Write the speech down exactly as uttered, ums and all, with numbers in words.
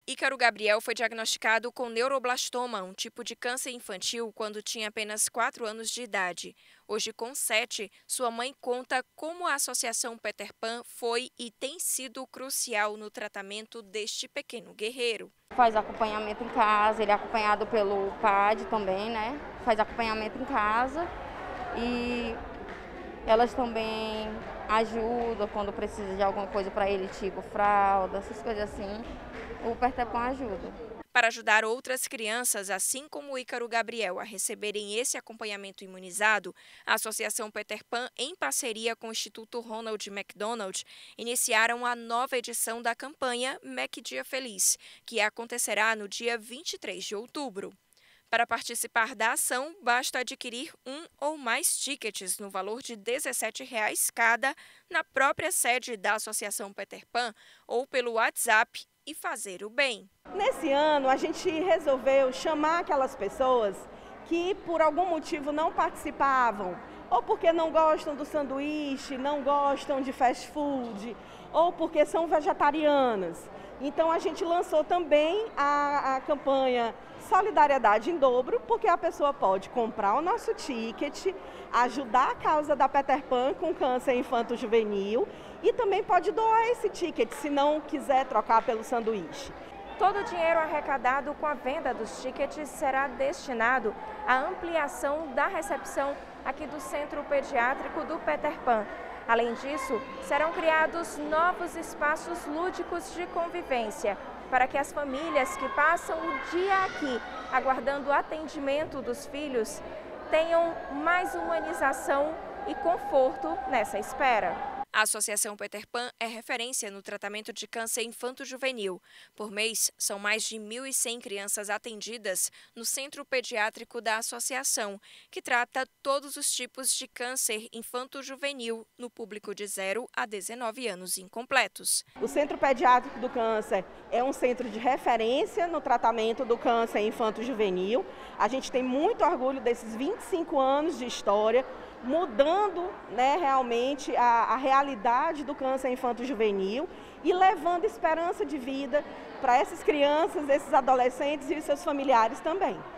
Ícaro Gabriel foi diagnosticado com neuroblastoma, um tipo de câncer infantil, quando tinha apenas quatro anos de idade. Hoje, com sete, sua mãe conta como a Associação Peter Pan foi e tem sido crucial no tratamento deste pequeno guerreiro. Faz acompanhamento em casa, ele é acompanhado pelo P A D também, né? Faz acompanhamento em casa e elas também ajudam quando precisa de alguma coisa para ele, tipo fralda, essas coisas assim. O Peter Pan ajuda. Para ajudar outras crianças, assim como o Ícaro Gabriel, a receberem esse acompanhamento imunizado, a Associação Peter Pan, em parceria com o Instituto Ronald McDonald, iniciaram a nova edição da campanha Mac Dia Feliz, que acontecerá no dia vinte e três de outubro. Para participar da ação, basta adquirir um ou mais tickets no valor de dezessete reais cada na própria sede da Associação Peter Pan ou pelo WhatsApp e fazer o bem. Nesse ano, a gente resolveu chamar aquelas pessoas que por algum motivo não participavam, ou porque não gostam do sanduíche, não gostam de fast food, ou porque são vegetarianas. Então a gente lançou também a, a campanha Solidariedade em Dobro, porque a pessoa pode comprar o nosso ticket, ajudar a causa da Peter Pan com câncer infanto-juvenil e também pode doar esse ticket se não quiser trocar pelo sanduíche. Todo o dinheiro arrecadado com a venda dos tickets será destinado à ampliação da recepção aqui do Centro Pediátrico do Peter Pan. Além disso, serão criados novos espaços lúdicos de convivência para que as famílias que passam o dia aqui aguardando o atendimento dos filhos tenham mais humanização e conforto nessa espera. A Associação Peter Pan é referência no tratamento de câncer infanto-juvenil. Por mês, são mais de mil e cem crianças atendidas no Centro Pediátrico da Associação, que trata todos os tipos de câncer infanto-juvenil no público de zero a dezenove anos incompletos. O Centro Pediátrico do Câncer é um centro de referência no tratamento do câncer infanto-juvenil. A gente tem muito orgulho desses vinte e cinco anos de história, mudando, né, realmente a, a realidade do câncer infanto-juvenil e levando esperança de vida para essas crianças, esses adolescentes e os seus familiares também.